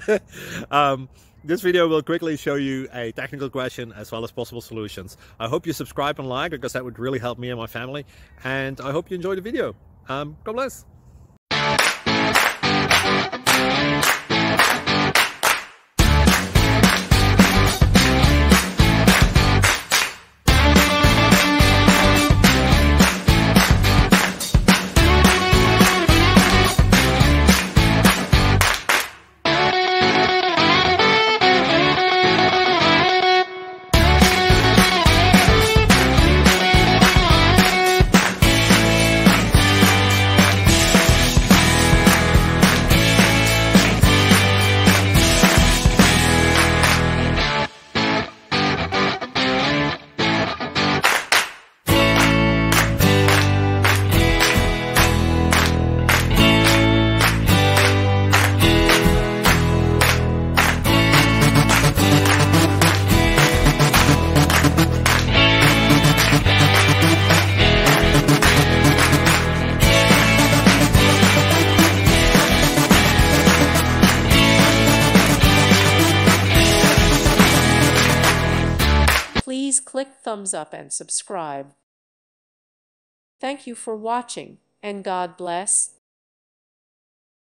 This video will quickly show you a technical question as well as possible solutions. I hope you subscribe and like, because that would really help me and my family. And I hope you enjoy the video. God bless. Please click thumbs up and subscribe. Thank you for watching, and God bless.